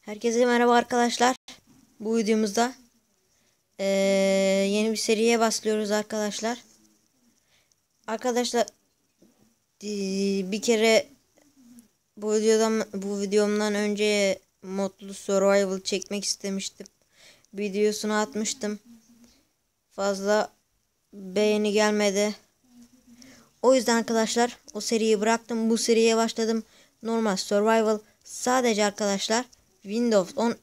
Herkese merhaba arkadaşlar. Bu videomuzda yeni bir seriye başlıyoruz arkadaşlar. Arkadaşlar bir kere bu videomdan önce modlu survival çekmek istemiştim. Videosunu atmıştım. Fazla beğeni gelmedi. O yüzden arkadaşlar o seriyi bıraktım. Bu seriye başladım. Normal survival sadece arkadaşlar Windows 10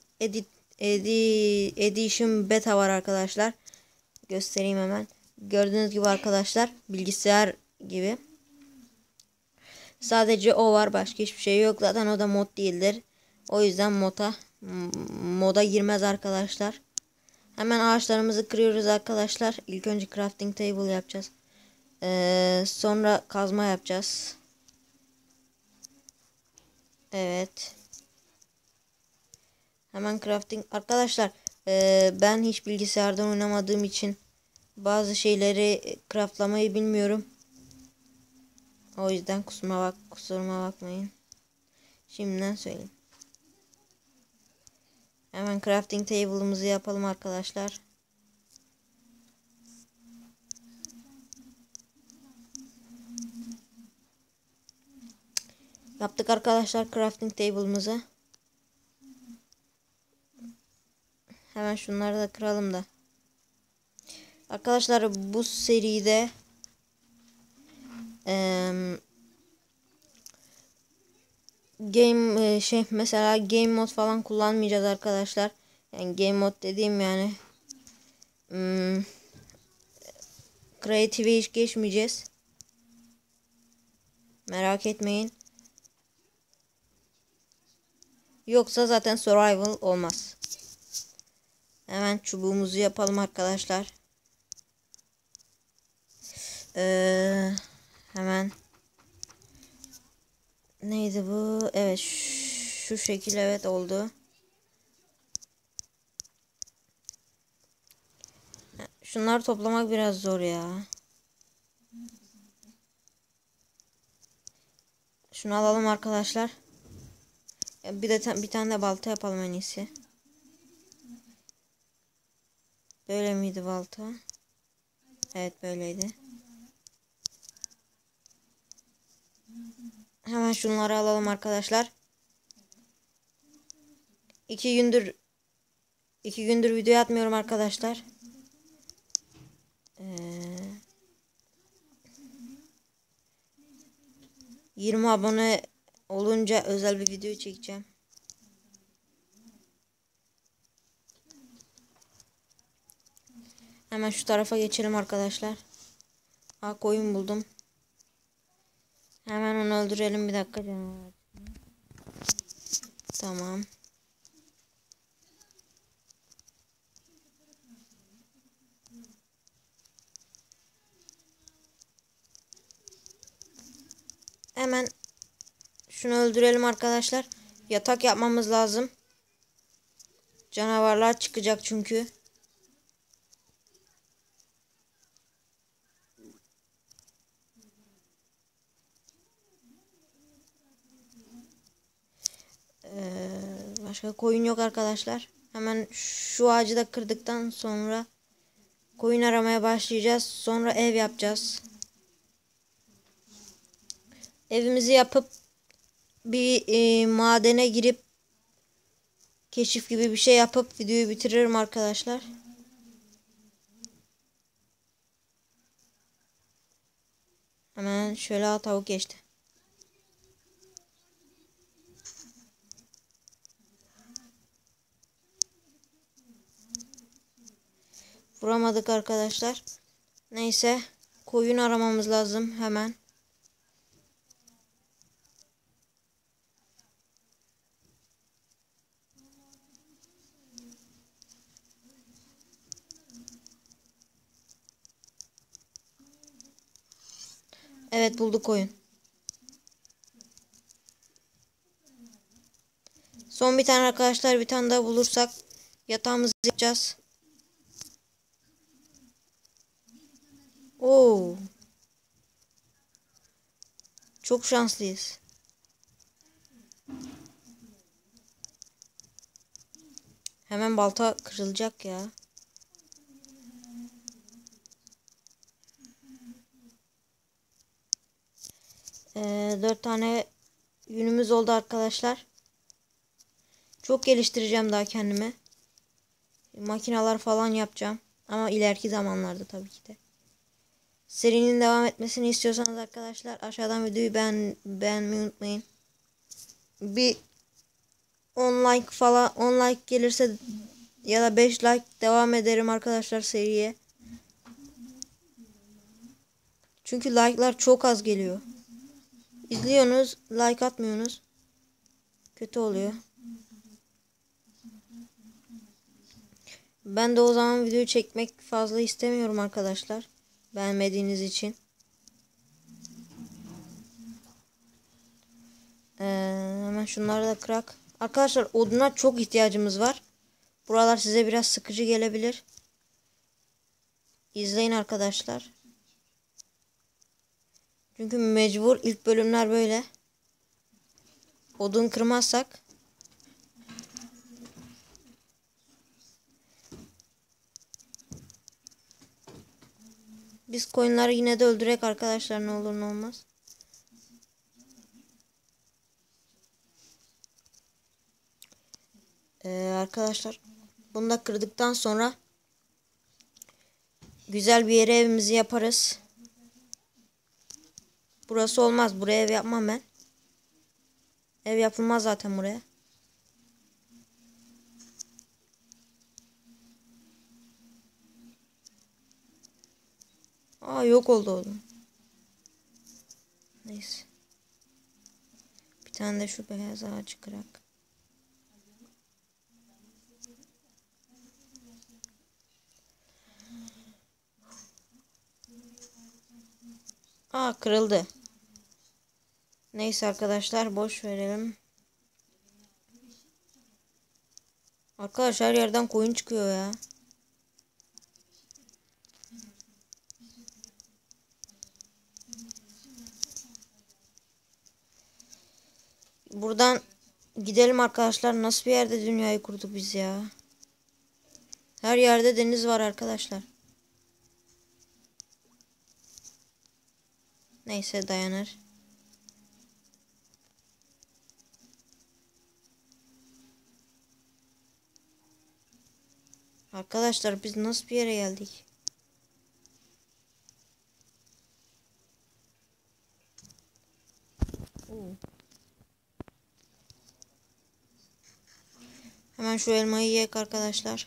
Edition beta var arkadaşlar. Göstereyim hemen. Gördüğünüz gibi arkadaşlar bilgisayar gibi. Sadece o var, başka hiçbir şey yok. Zaten o da mod değildir. O yüzden moda girmez arkadaşlar. Hemen ağaçlarımızı kırıyoruz arkadaşlar. İlk önce crafting table yapacağız. Sonra kazma yapacağız. Evet. Hemen crafting. Arkadaşlar ben hiç bilgisayardan oynamadığım için bazı şeyleri craftlamayı bilmiyorum. O yüzden kusuruma bakmayın. Şimdiden söyleyeyim. Hemen crafting table'ımızı yapalım arkadaşlar. Yaptık arkadaşlar crafting table'ımızı. Hemen şunları da kıralım da. Arkadaşlar bu seride mesela game mod falan kullanmayacağız arkadaşlar. Yani game mod dediğim yani creative'e hiç geçmeyeceğiz. Merak etmeyin. Yoksa zaten survival olmaz. Hemen çubuğumuzu yapalım arkadaşlar. Hemen neydi bu? Evet, şu şekil, evet, oldu. Şunları toplamak biraz zor ya. Şunu alalım arkadaşlar. Bir tane de balta yapalım en iyisi. Böyle miydi balta? Evet, böyleydi. Hemen şunları alalım arkadaşlar. İki gündür video atmıyorum arkadaşlar. 20 abone olunca özel bir video çekeceğim. Hemen şu tarafa geçelim arkadaşlar. Koyun buldum. Hemen onu öldürelim, bir dakika canım. Tamam. Hemen şunu öldürelim arkadaşlar. Yatak yapmamız lazım. Canavarlar çıkacak çünkü. Başka koyun yok arkadaşlar. Hemen şu ağacı da kırdıktan sonra koyun aramaya başlayacağız. Sonra ev yapacağız. Evimizi yapıp bir madene girip keşif gibi bir şey yapıp videoyu bitiririm arkadaşlar. Hemen şöyle tavuk geçti. Vuramadık arkadaşlar. Neyse, koyun aramamız lazım hemen. Evet, bulduk koyun. Son bir tane arkadaşlar, bir tane daha bulursak yatağımızı yapacağız. Oo. Çok şanslıyız. Hemen balta kırılacak ya. Ee, 4 tane yünümüz oldu arkadaşlar. Çok geliştireceğim daha kendimi. Makineler falan yapacağım. Ama ileriki zamanlarda tabii ki de. Serinin devam etmesini istiyorsanız arkadaşlar aşağıdan videoyu beğenmeyi unutmayın. Bir 10 like falan 10 like gelirse ya da 5 like devam ederim arkadaşlar seriye. Çünkü like'lar çok az geliyor. İzliyorsunuz, like atmıyorsunuz. Kötü oluyor. Ben de o zaman video çekmek fazla istemiyorum arkadaşlar. Beğenmediğiniz için. Hemen şunları da kırak. Arkadaşlar oduna çok ihtiyacımız var. Buralar size biraz sıkıcı gelebilir. İzleyin arkadaşlar. Çünkü mecbur ilk bölümler böyle. Odun kırmazsak. Biz koyunları yine de öldürek arkadaşlar, ne olur ne olmaz. Arkadaşlar bunu da kırdıktan sonra güzel bir yere evimizi yaparız. Burası olmaz. Buraya ev yapmam ben. Ev yapılmaz zaten buraya. Aa, yok oldu oğlum. Neyse. Bir tane de şu beyaz ağacı kırak. Aa, kırıldı. Neyse arkadaşlar boş verelim. Arkadaşlar her yerden koyun çıkıyor ya. Buradan gidelim arkadaşlar. Nasıl bir yerde dünyayı kurduk biz ya. Her yerde deniz var arkadaşlar. Neyse, dayanır. Arkadaşlar biz nasıl bir yere geldik? Oo. Hemen şu elmayı yiyek arkadaşlar.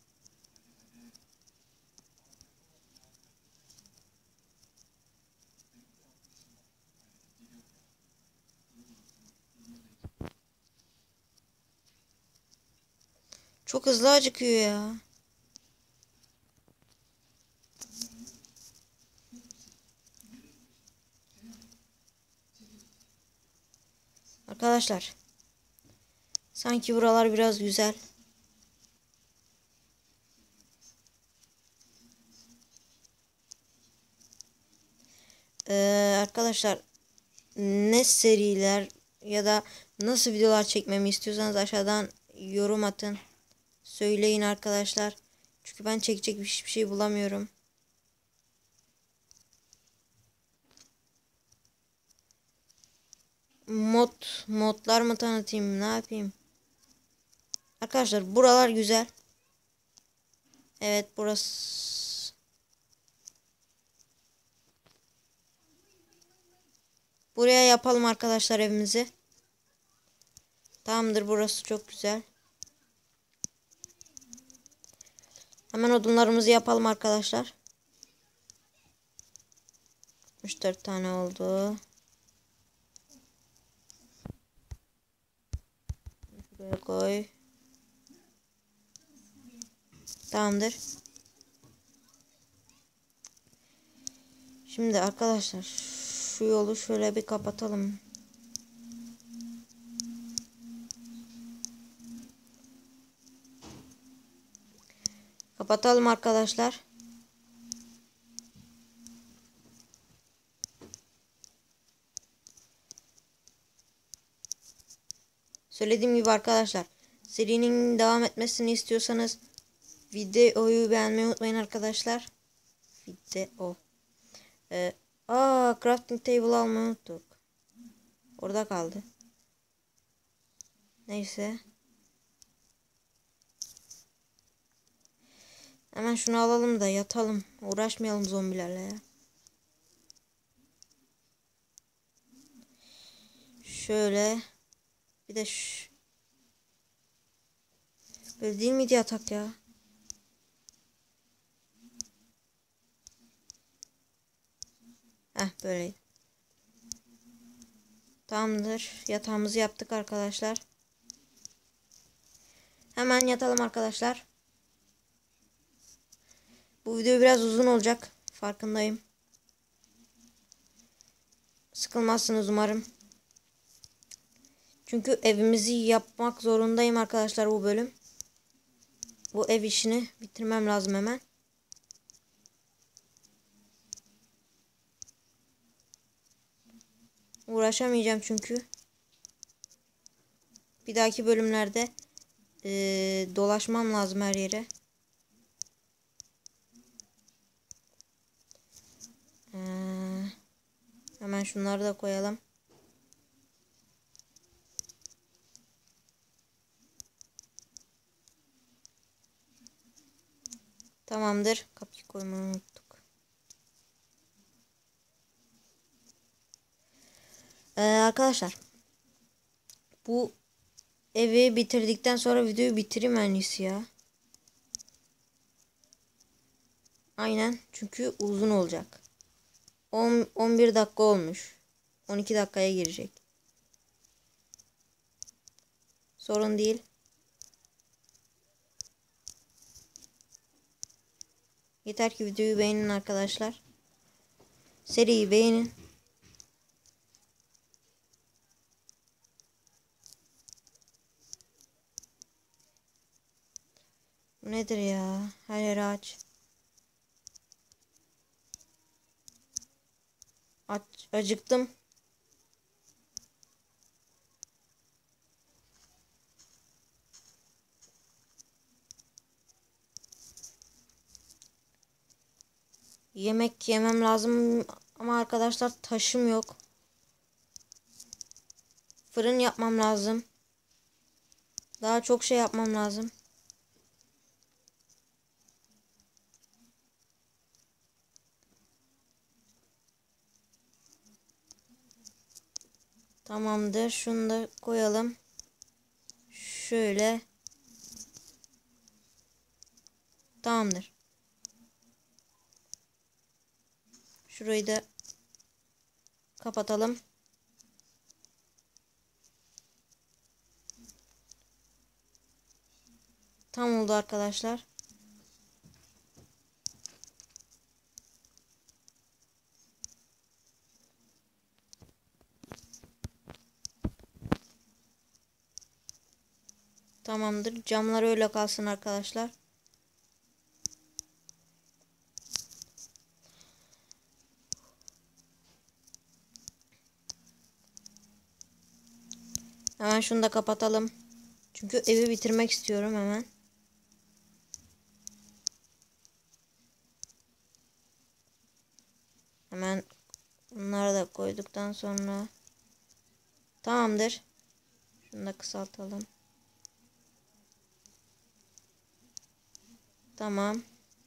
Çok hızlı acıkıyor ya. Arkadaşlar. Sanki buralar biraz güzel. Arkadaşlar ne seriler ya da nasıl videolar çekmemi istiyorsanız aşağıdan yorum atın. Söyleyin arkadaşlar. Çünkü ben çekecek hiçbir şey bulamıyorum. Modlar mı tanıtayım, ne yapayım? Arkadaşlar buralar güzel. Evet, burası. Buraya yapalım arkadaşlar evimizi. Tamamdır, burası çok güzel. Hemen odunlarımızı yapalım arkadaşlar. 64 tane oldu. Şuraya koy. Tamamdır. Şimdi arkadaşlar şu yolu şöyle bir kapatalım. Kapatalım arkadaşlar. Söylediğim gibi arkadaşlar, Serinin devam etmesini istiyorsanız videoyu beğenmeyi unutmayın arkadaşlar. Video. Crafting table almayı unuttuk. Orada kaldı. Neyse. Hemen şunu alalım da yatalım. Uğraşmayalım zombilerle ya. Şöyle. Bir de böyle değil miydi yatak ya? Böyleydi. Tamamdır. Yatağımızı yaptık arkadaşlar. Hemen yatalım arkadaşlar. Bu video biraz uzun olacak. Farkındayım. Sıkılmazsınız umarım. Çünkü evimizi yapmak zorundayım arkadaşlar bu bölüm. Bu ev işini bitirmem lazım hemen. Uğraşamayacağım çünkü. Bir dahaki bölümlerde dolaşmam lazım her yere. Hemen şunları da koyalım. Tamamdır. Kapıyı koymayı unuttuk. Arkadaşlar. Bu evi bitirdikten sonra videoyu bitireyim en iyisi ya. Aynen. Çünkü uzun olacak. 11 dakika olmuş. 12 dakikaya girecek. Sorun değil. Yeter ki videoyu beğenin arkadaşlar. Seriyi beğenin. Bu nedir ya? Her yeri aç. Acıktım. Yemek yemem lazım ama arkadaşlar taşım yok. Fırın yapmam lazım. Daha çok şey yapmam lazım. Tamamdır. Şunu da koyalım. Şöyle. Tamamdır. Şurayı da kapatalım. Tam oldu arkadaşlar. Tamamdır. Camlar öyle kalsın arkadaşlar. Hemen şunu da kapatalım. Çünkü evi bitirmek istiyorum hemen. Hemen bunları da koyduktan sonra tamamdır. Şunu da kısaltalım. Tamam.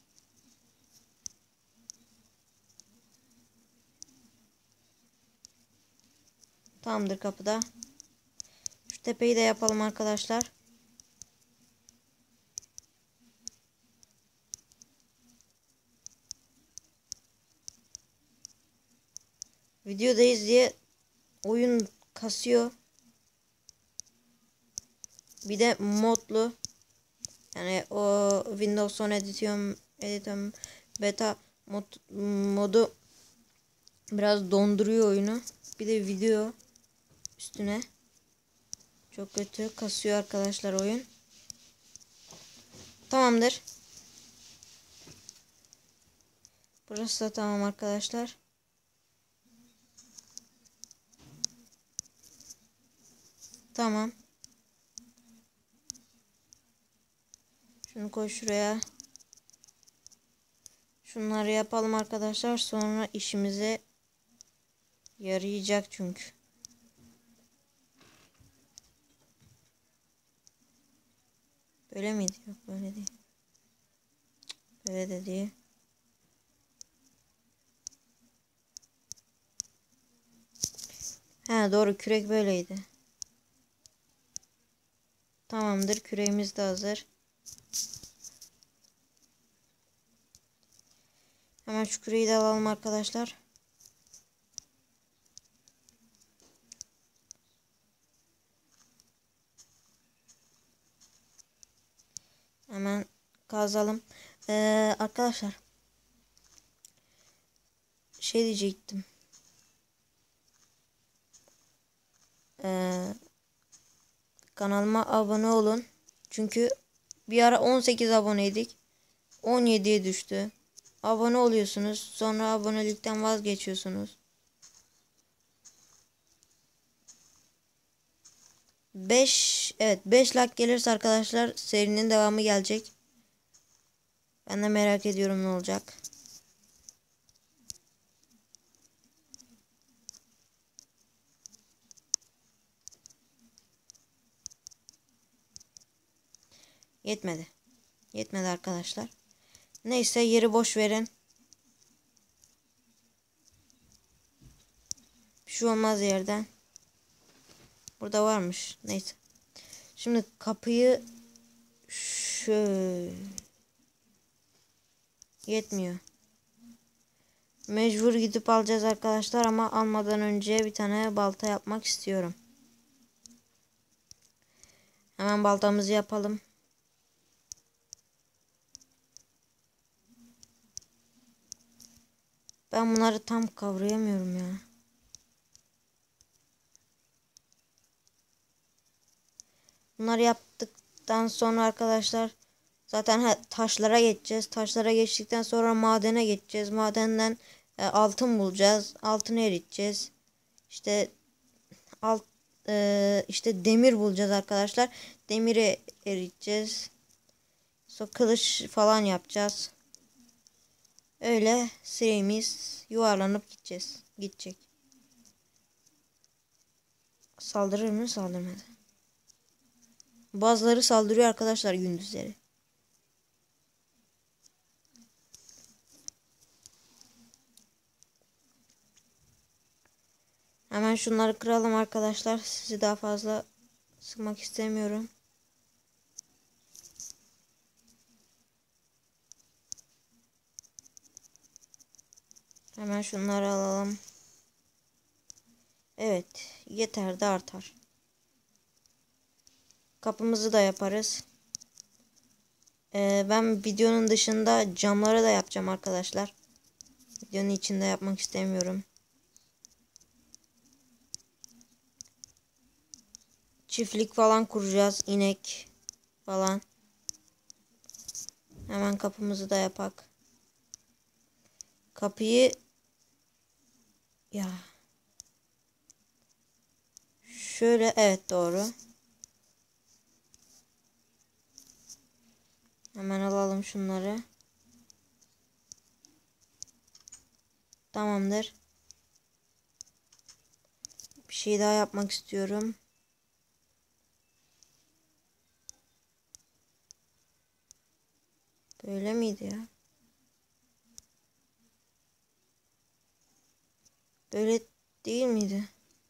Tamamdır kapıda. Şu tepeyi de yapalım arkadaşlar. Videodayız diye oyun kasıyor. Bir de modlu. Yani o Windows 10 Edition beta modu biraz donduruyor oyunu. Bir de video üstüne. Çok kötü kasıyor arkadaşlar oyun. Tamamdır. Burası da tamam arkadaşlar. Tamam. Şunu koy şuraya. Şunları yapalım arkadaşlar. Sonra işimize yarayacak çünkü. Böyle miydi? Yok böyle değil. Böyle de değil. He doğru, kürek böyleydi. Tamamdır, küreğimiz de hazır. Hemen şu küreği de alalım arkadaşlar. Hemen kazalım. Arkadaşlar şey diyecektim. Kanalıma abone olun. Çünkü bir ara 18 aboneydik. 17'ye düştü. Abone oluyorsunuz. Sonra abonelikten vazgeçiyorsunuz. 5 like gelirse arkadaşlar serinin devamı gelecek. Ben de merak ediyorum ne olacak. Yetmedi. Yetmedi arkadaşlar. Neyse, yeri boş verin. Bir şey olmaz yerden. Burada varmış. Neyse. Şimdi kapıyı şöyle yetmiyor. Mecbur gidip alacağız arkadaşlar ama almadan önce bir tane balta yapmak istiyorum. Hemen baltamızı yapalım. Ben bunları tam kavrayamıyorum ya. Bunları yaptıktan sonra arkadaşlar zaten taşlara geçeceğiz. Taşlara geçtikten sonra madene geçeceğiz. Madenden altın bulacağız. Altını eriteceğiz. İşte işte demir bulacağız arkadaşlar. Demiri eriteceğiz. Sonra kılıç falan yapacağız. Öyle serimiz yuvarlanıp gidecek. Saldırır mı? Saldırmadı. Bazıları saldırıyor arkadaşlar gündüzleri. Hemen şunları kıralım arkadaşlar. Sizi daha fazla sıkmak istemiyorum. Hemen şunları alalım. Evet, yeter de artar. Kapımızı da yaparız. Ben videonun dışında camları da yapacağım arkadaşlar. Videonun içinde yapmak istemiyorum. Çiftlik falan kuracağız. İnek falan. Hemen kapımızı da yapak. Kapıyı ya şöyle, evet doğru. Hemen alalım şunları. Tamamdır. Bir şey daha yapmak istiyorum. Böyle miydi ya? Böyle değil miydi?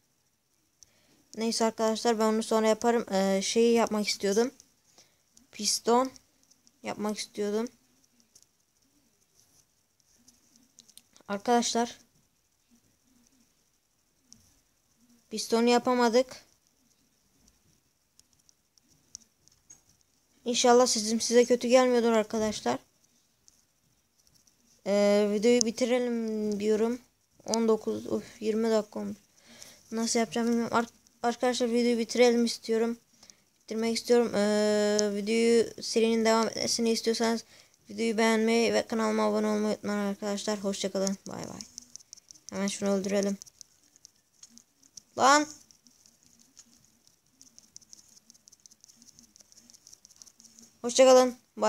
Neyse arkadaşlar, ben onu sonra yaparım. Şeyi yapmak istiyordum. Piston yapmak istiyordum. Arkadaşlar pistonu yapamadık. İnşallah size kötü gelmiyordur arkadaşlar. Videoyu bitirelim diyorum. 20 dakika olmuş. Nasıl yapacağım bilmiyorum. Arkadaşlar videoyu bitirelim istiyorum. Bitirmek istiyorum. Videoyu serinin devam etmesini istiyorsanız videoyu beğenmeyi ve kanalıma abone olmayı unutmayın arkadaşlar. Hoşçakalın. Bay bay. Hemen şunu öldürelim. Lan. Hoşçakalın.